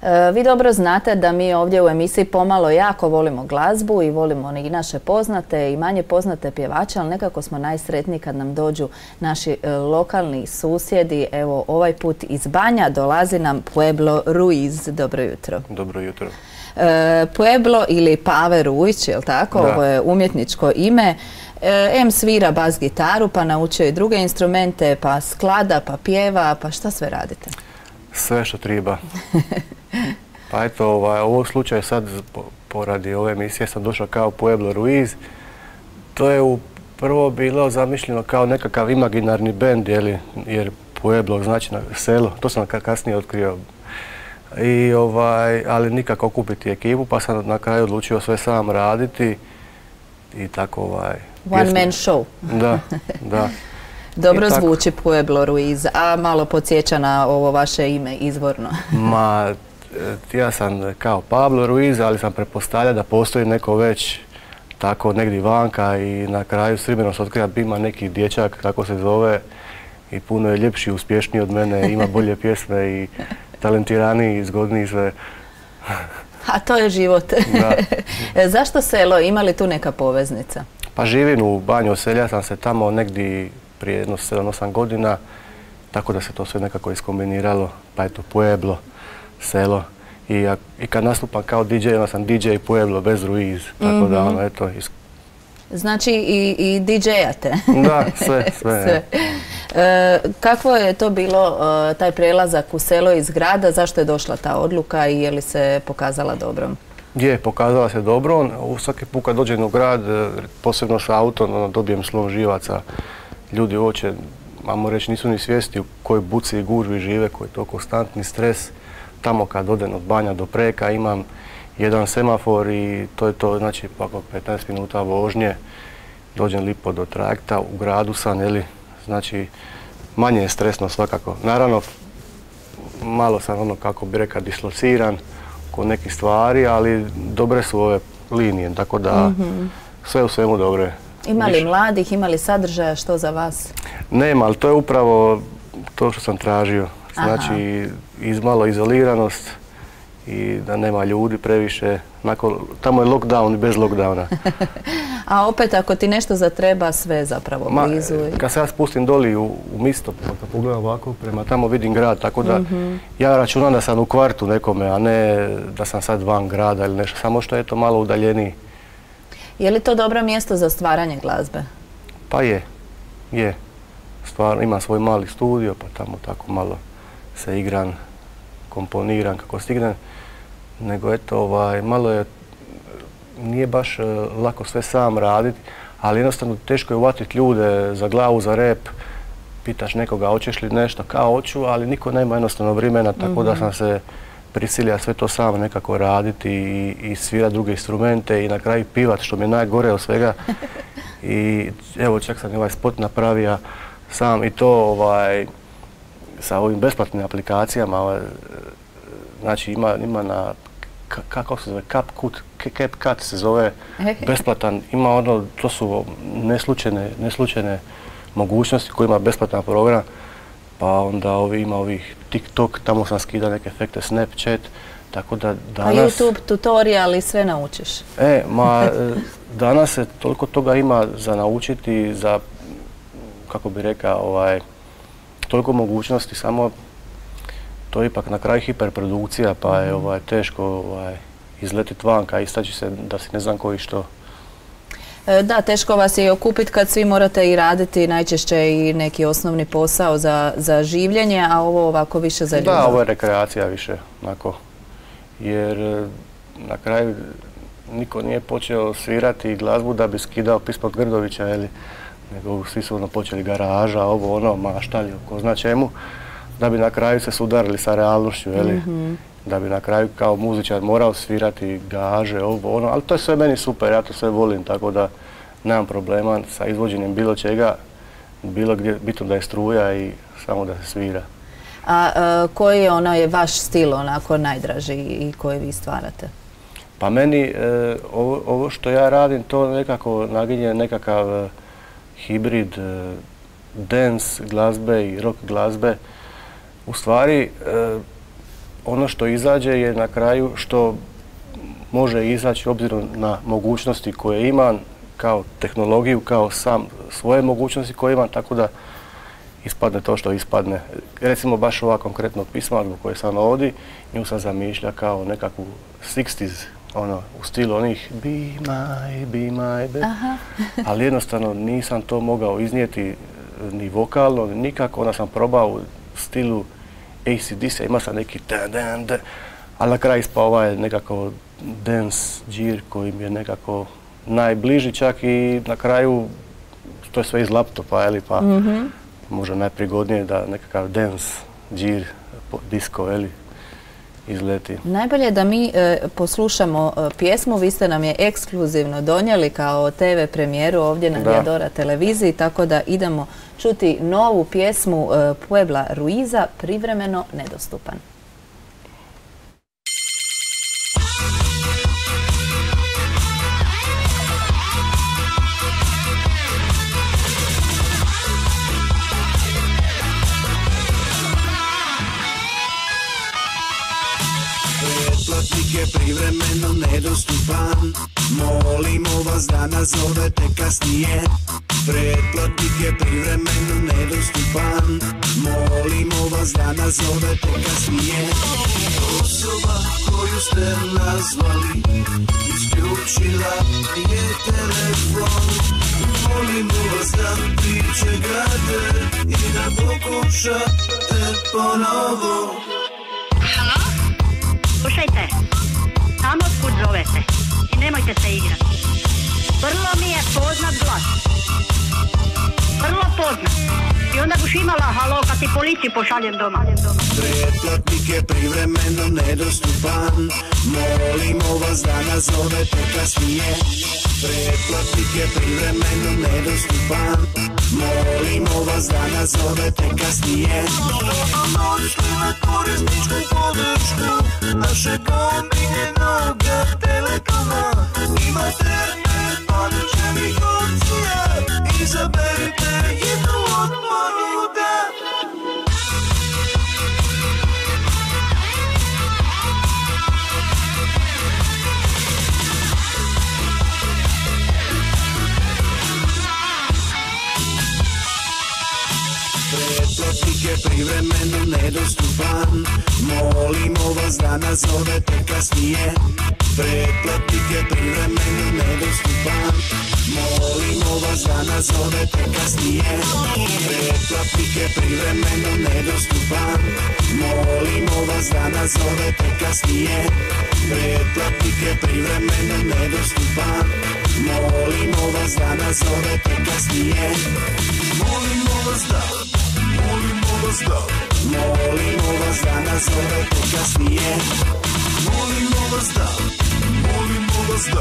Vi dobro znate da mi ovdje u emisiji pomalo jako volimo glazbu i volimo i naše poznate i manje poznate pjevače, ali nekako smo najsretniji kad nam dođu naši lokalni susjedi. Evo, ovaj put iz Banja dolazi nam Pueblo Ruiz. Dobro jutro. Dobro jutro. Pueblo ili Pave Ruić, je li tako? Da. Ovo je umjetničko ime. Em svira bas gitaru, pa naučio i druge instrumente, pa sklada, pa pjeva, pa šta sve radite? Sve što treba. Pa eto, ovog slučaja sad, poradi ove emisije, sam došao kao Pueblo Ruiz. To je prvo bilo zamišljeno kao nekakav imaginarni bend, jer Pueblo znači selo, to sam kasnije otkrio. Ali nikako okupiti ekipu, pa sam na kraju odlučio sve sam raditi i tako One man show. Da, da. Dobro zvuči Pueblo Ruiz, a malo podsjeća na ovo vaše ime izvorno. Ma, ja sam kao Pablo Ruiz, ali sam pretpostavljao da postoji neko već tako negdje vanka i na kraju s vremenom se otkrio da ima neki dječak, tako se zove, i puno je ljepši, uspješniji od mene, ima bolje pjesme i talentiraniji, zgodniji sve. A to je život. Zašto selo? Ima li tu neka poveznica? Pa živim u Banju, oselja sam se tamo negdje prije jedno 7-8 godina, tako da se to sve nekako iskombiniralo, pa eto Pueblo, selo. I kad nastupam kao DJ, onda sam DJ Pueblo bez Ruiz, tako da ono, eto. Znači i DJ-ate? Da, sve. Kakvo je to bilo, taj prelazak u selo iz grada, zašto je došla ta odluka i je li se pokazala dobrom? Je, pokazala se dobro. Svaki put kad dođem u grad, posebno sa autom, dobijem slom živaca. Ljudi uopće, mamo reći, nisu ni svijesti u kojoj buci i gužvi žive, koji je to konstantni stres. Tamo kad odem od Banja do Preka imam jedan semafor i to je to, znači, oko 15 minuta vožnje. Dođem lipo do trajekta, u gradu sam, znači, manje je stresno svakako. Naravno, malo sam, kako bi rekao, dislociran kod nekih stvari, ali dobre su ove linije, tako da sve u svemu dobro je. Ima li mladih, ima li sadržaja, što za vas? Nema, ali to je upravo to što sam tražio. Znači, malo izoliranost i da nema ljudi previše. Tamo je lockdown i bez lockdowna. A opet, ako ti nešto zatreba, sve zapravo blizu. Kad se ja spustim doli u misto, kad pogledam ovako, prema tamo vidim grad, tako da ja računam da sam u kvartu nekome, a ne da sam sad van grada ili nešto, samo što je to malo udaljeniji. Je li to dobro mjesto za stvaranje glazbe? Pa je. Stvarno, imam svoj mali studio, pa tamo tako malo se igram, komponiram kako stignem. Nego eto, malo je, nije baš lako sve sam raditi, ali jednostavno teško je uvatiti ljude za glavu, za rep. Pitaš nekoga hoćeš li nešto, kao hoću, ali niko nema jednostavno vremena, tako da sam se prisilio sve to sam nekako raditi i svirati druge instrumente i na kraju pivat, što mi je najgore od svega. I evo, čak sam ovaj spot napravio sam i to sa ovim besplatnim aplikacijama. Znači ima na, kako se zove, CapCut se zove, besplatan. Ima to su neslučajne mogućnosti koji ima besplatan program. Pa onda ima ovih TikTok, tamo sam skidao neke efekte, Snapchat, tako da danas... A YouTube tutorial i sve naučiš? Danas se toliko toga ima za naučiti, za, kako bi rekao, toliko mogućnosti, samo to je ipak na kraju hiperprodukcija, pa je teško izletiti vanka, istaći se da si ne znam koji što. Da, teško vas je i okupiti kad svi morate i raditi najčešće i neki osnovni posao za življenje, a ovo ovako više za ljubav. Da, ovo je rekreacija više, onako. Jer na kraju niko nije počeo svirati glazbu da bi skidao Pispot Grdovića, nego svi su počeli garaža, maštali, ko zna čemu, da bi na kraju se sudarili sa realnošću, da bi na kraju kao muzičar morao svirati gaže, ali to je sve meni super, ja to sve volim, tako da nemam problema sa izvođenjem bilo čega, bilo gdje, bitno da je struja i samo da se svira. A koji je vaš stil onako najdraži i koji vi stvarate? Pa meni ovo što ja radim, to nekako naginje nekakav hibrid dance glazbe i rock glazbe. U stvari, ono što izađe je na kraju što može izaći obzirom na mogućnosti koje imam, kao tehnologiju, kao sam svoje mogućnosti koje imam, tako da ispadne to što ispadne. Recimo baš ova konkretno pisma koje sam ovdje, nju sam zamišlja kao nekakvu 60s, u stilu onih be my baby. Ali jednostavno nisam to mogao iznijeti ni vokalno, nikako. Onda sam probao u stilu AC/DC, ima sam neki ali na kraju ispao ovaj nekako dance džir koji mi je nekako najbliži čak i na kraju to je sve iz laptopa, pa možda najprigodnije da nekakav dance džir, disco, izleti. Najbolje je da mi poslušamo pjesmu, vi ste nam je ekskluzivno donijeli kao TV premijeru ovdje na Diadora televiziji, tako da idemo čuti novu pjesmu Puebla Ruiza, Privremeno nedostupan. Pretplatnik je privremeno nedostupan, molimo vas da nazovete kasnije. Pretplatnik je privremeno nedostupan, molimo vas da nazovete kasnije. Osoba koju ste nazvali isključila je telefon, molimo vas da pričekate i da pokušate ponovo. Slušajte, tamo otkud zovete i nemojte se igrati. Vrlo mi je poznat glas. Vrlo poznat. I onda buš imala halo kad ti policiju pošaljem doma. Pretplatnik je privremeno nedostupan, molimo vas da nazovete kasnije. Pretplatnik je privremeno nedostupan, molimo vas da nazovete kasnije. Možete na korisničku podršku naše kombinjenog telekoma. Imate ponuđenih opcija, izaberite jednu od ponuda. Pretplatnik je privremeno nedostupan, molimo vas da nazovete kasnije. Pretplatnik je privremeno nedostupan, molimo vas da nazovete kasnije. Pretplatnik je privremeno nedostupan, molimo vas da nazovete kasnije. Pretplatnik je privremeno nedostupan, molimo vas da nazovete kasnije. Molimo vas da, molimo vas da, molimo vas da nazovete kasnije. Molimo vas da, molimo vas da.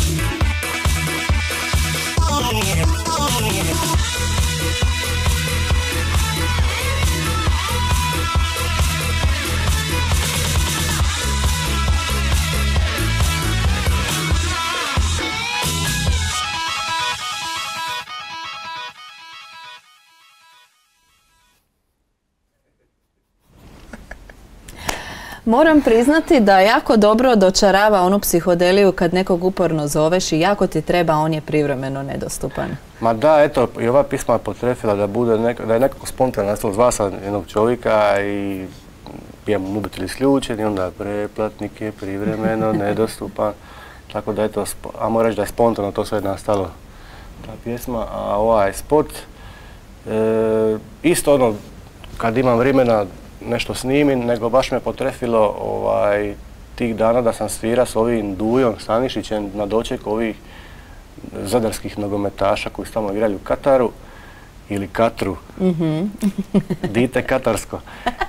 Moram priznati da jako dobro dočarava onu psihodeliju kad nekog uporno zoveš i jako ti treba, on je privremeno nedostupan. Ma da, eto, i ova pisma je potrefila da je nekako spontano nastalo. Zvao sam jednog čovjeka i imamo mobitel isključen i onda pretplatnik je privremeno nedostupan. Tako da eto, a moram reći da je spontano to sve nastalo, ta pjesma. A ovaj spot, isto kad imam vremena nešto snimim, nego baš me potrefilo tih dana da sam svira s ovim Dujom Stanišićem na doček ovih zadarskih nogometaša koji su tamo igrali u Kataru ili Katru, dite katarsko.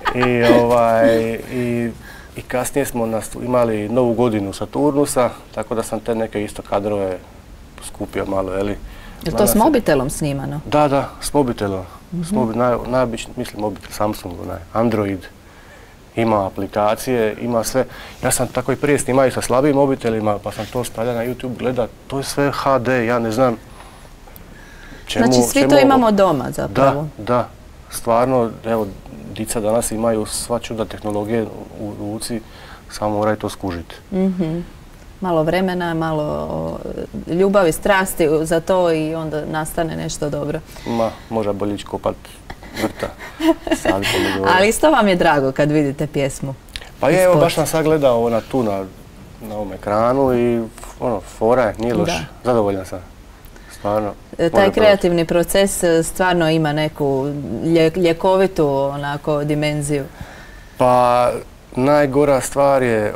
I kasnije smo imali Novu godinu Saturnusa, tako da sam te neke isto kadrove skupio malo, Je li to s mobitelom snimano? Da, s mobitelom. Najobičniji, mislim, mobitel Samsung, Android, ima aplikacije, ima sve. Ja sam tako i prije snimao sa slabijim mobitelima, pa sam to stavljao na YouTube gledat. To je sve HD, ja ne znam čemu... Znači svi to imamo doma zapravo? Da. stvarno, evo, dica danas imaju sva čuda tehnologije u ruci, samo moraju to skužiti. Malo vremena, malo ljubavi, strasti za to i onda nastane nešto dobro. Može bolje ići kopat vrta. Ali isto vam je drago kad vidite pjesmu? Pa je, evo, baš sam sad gledao tu na ovom ekranu i fora je, nije loš. Zadovoljan sam. Stvarno. Taj kreativni proces stvarno ima neku ljekovitu onako dimenziju. Pa najgora stvar je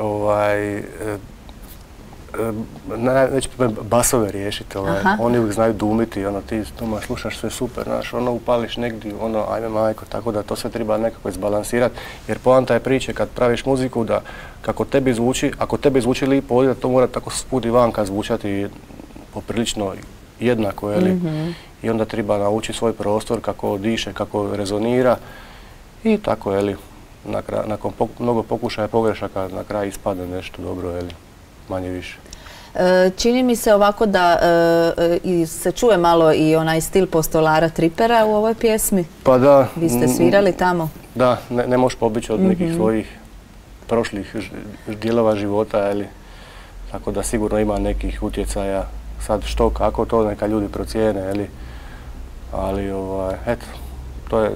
neće basove riješiti, oni uvijek znaju dumiti, ti doma slušaš sve super, znaš, upališ negdje, ajme majko, tako da to sve treba nekako izbalansirati, jer poanta je priče kad praviš muziku da kako tebi zvuči, ako tebi zvuči lipo ovdje, to mora tako svud i vanka zvučati poprilično jednako, jeli, i onda treba naučiti svoj prostor, kako diše, kako rezonira i tako, jeli, nakon mnogo pokušaja pogrešaka na kraju ispadne nešto dobro, jeli. Manje više. Čini mi se ovako da se čuje malo i onaj stil postolara Tripera u ovoj pjesmi. Pa da. Vi ste svirali tamo? Da, ne možeš pobići od nekih svojih prošlih dijelova života, tako da sigurno ima nekih utjecaja. Sad što, kako, to neka ljudi procijene, ali eto, to je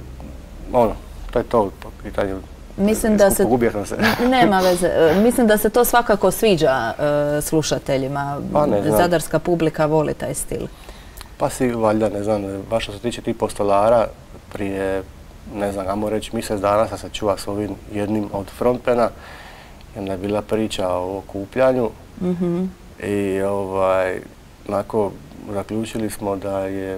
to po pitanju. Mislim da se... Nema veze. Mislim da se to svakako sviđa slušateljima. Zadarska publika voli taj stil. Pa si, valjda, ne znam, baš što se tiče tih postolara, prije, ne znam, ajmo reći, mjesec dana sam se čuva s ovim jednim od frontmena i onda je bila priča o okupljanju i onako zaključili smo da je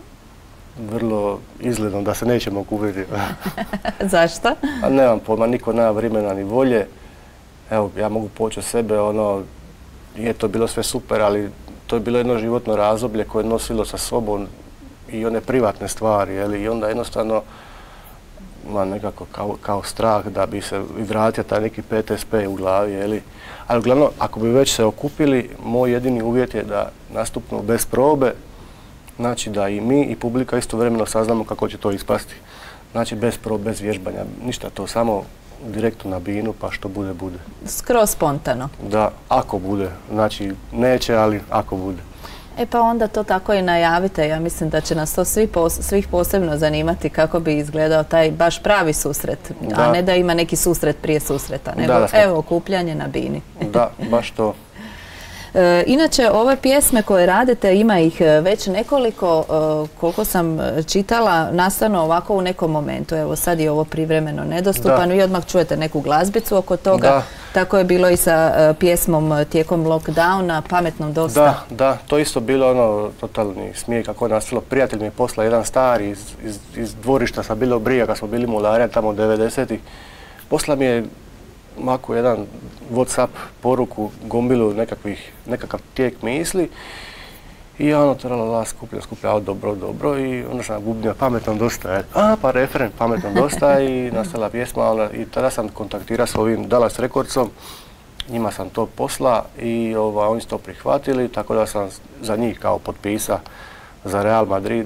vrlo izgledno da se nećemo okupiti. Zašto? Nemam pojma, niko nema vremena ni volje. Evo, ja mogu poći od sebe, je to bilo sve super, ali to je bilo jedno životno razdoblje koje je nosilo sa sobom i one privatne stvari, i onda jednostavno ima nekako kao strah da bi se vratio taj neki PTSP u glavi, ali uglavnom, ako bi već se okupili, moj jedini uvjet je da nastupimo bez probe. Znači da i mi i publika istovremeno saznamo kako će to ispasti. Znači bez vježbanja, ništa to, samo direktno na binu pa što bude, bude. Skroz spontano. Da, ako bude. Znači neće, ali ako bude. Pa onda to tako i najavite. Ja mislim da će nas to svih posebno zanimati kako bi izgledao taj baš pravi susret. A ne da ima neki susret prije susreta, nego evo okupljanje na bini. Da, baš to. Inače, ove pjesme koje radite, ima ih već nekoliko, koliko sam čitala, nastanu ovako u nekom momentu. Evo sad je ovo privremeno nedostupan, vi odmah čujete neku glazbicu oko toga. Tako je bilo i sa pjesmom tijekom lockdowna, Pametnom dosta. Da, to isto bilo totalni smijeh kako je nastalo. Prijatelj mi je poslao jedan stari iz dvorišta sa Bilo Brija, kad smo bili mularija tamo 90-ih. Posla mi je mako jedan WhatsApp poruku, gombilu nekakav tijek misli i ja tralala skuplja, dobro i onda sam gubnio Pametnom dosta, pa refren Pametnom dosta i nastala pjesma i tada sam kontaktirao s ovim Dallas Recordsom, njima sam to posla i oni su to prihvatili, tako da sam za njih kao potpisa za Real Madrid,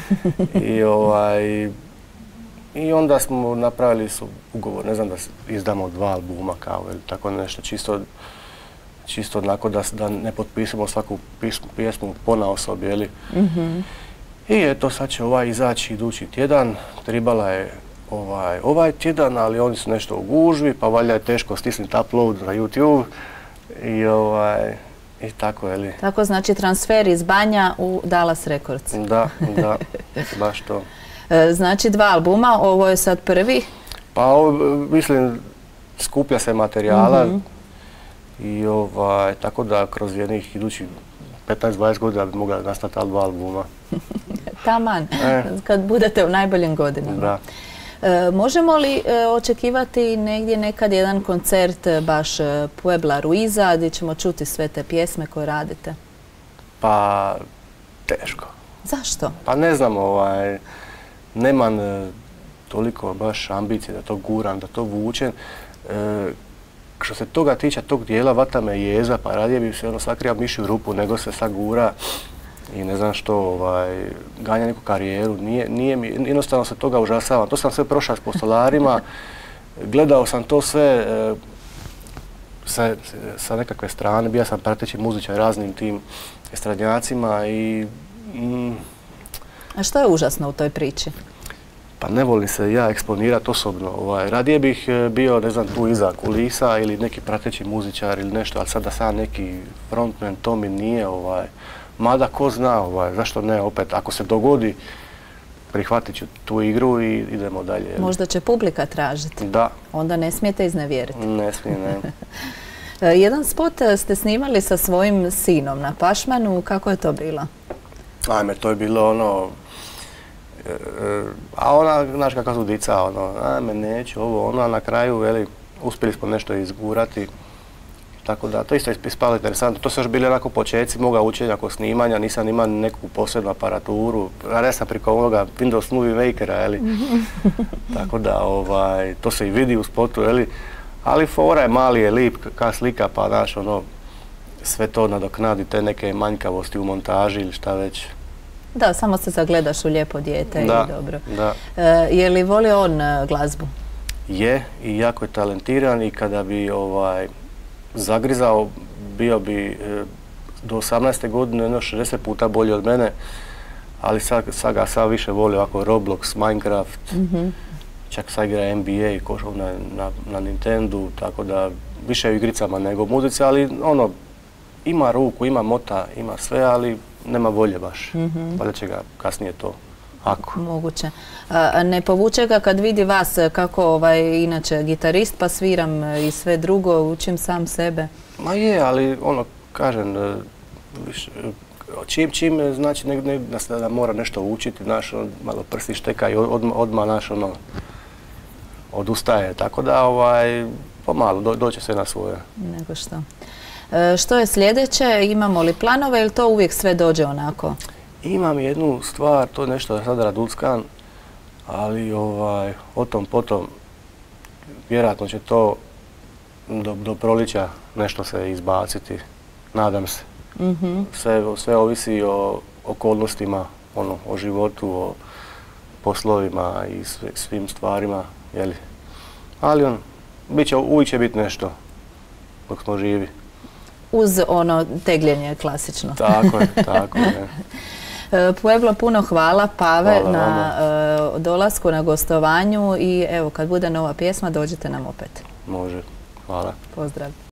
i onda smo napravili ugovor, ne znam, da izdamo 2 albuma kao ili tako nešto, čisto onako da ne potpisamo svaku pjesmu ponaosob, I eto, sad će izaći idući tjedan, tribala je ovaj tjedan, ali oni su nešto u gužvi, pa valjda je teško stisniti upload na YouTube i tako, Tako znači transfer iz Banja u Dallas Records. Da, baš to. Znači 2 albuma, ovo je sad prvi? Pa mislim, skuplja se materijala i tako da kroz jednih idućih 15-20 godina bi mogla nastati 2 albuma. Taman, kad budete u najboljim godinama. Da. Možemo li očekivati negdje nekad jedan koncert baš Puebla Ruiza gdje ćemo čuti sve te pjesme koje radite? Pa teško. Zašto? Pa ne znam, nemam toliko baš ambicije da to guram, da to vučem. Što se toga tiče, tog dijela vata me jeza, pa radije bi se sakrio miši u rupu nego se sad gura. i ne znam što, ganja neku karijeru. Nije mi, jednostavno se toga užasavam. To sam sve prošao s postolarima, gledao sam to sve sa nekakve strane, bio sam prateći muzičar raznim tim estradnjacima i... A što je užasno u toj priči? Pa ne volim se ja eksponirati osobno. Radije bih bio, ne znam, tu iza kulisa ili neki prateći muzičar ili nešto, ali sad da sam neki frontman, to mi nije. Mada ko zna, zašto ne, opet, ako se dogodi, prihvatit ću tu igru i idemo dalje. Možda će publika tražiti. Da. Onda ne smijete iznevjeriti. Ne smije, ne. Jedan spot ste snimali sa svojim sinom na Pašmanu, kako je to bilo? Ajme, to je bilo ono... A ona, znaš kakva su dica, ajme, neću ovo, a na kraju, veli, uspjeli smo nešto izgurati. Tako da, to isto je ispalo interesantno. To su još bili onako početci moga učenja oko snimanja, nisam imao neku posebnu aparaturu. Ja sam preko onoga Windows Movie Makera, jeli. Tako da, to se i vidi u spotu, jeli. Ali fora je, mali je lip, ka slika, pa znaš, sve to nadoknadi, te neke manjkavosti u montaži ili šta već. Da, samo se zagledaš u lijepo dijete i dobro. Da. Je li volio on glazbu? Je, i jako je talentiran i kada bi zagrizao, bio bi do 18. godine 60 puta bolji od mene, ali sad ga sad više voli ovako Roblox, Minecraft, čak sad igra NBA na Nintendu, tako da više u igricama nego u muzici, ali ima ruku, ima mota, ima sve, ali nema volje baš. Valjda će ga kasnije to, ako. Moguće. Ne povuče ga kad vidi vas kako inače gitarist pa sviram i sve drugo, učim sam sebe? Ma je, ali kažem, čim znači da mora nešto učiti, znaš, malo prsti šteka i odmah, znaš, odustaje. Tako da, pomalo, doće sve na svoje. Nego što. Što je sljedeće? Imamo li planove ili to uvijek sve dođe onako? Imam jednu stvar, to je nešto da sad raduckam, ali o tom potom vjerojatno će to do prolića nešto se izbaciti, nadam se. Sve ovisi o okolnostima, o životu, o poslovima i svim stvarima, jeli. Ali uvijek će biti nešto dok smo živi. Uz tegljenje klasično. Tako je. Pueblo, puno hvala Pave na dolasku, na gostovanju i evo kad bude nova pjesma dođite nam opet. Može, hvala. Pozdrav.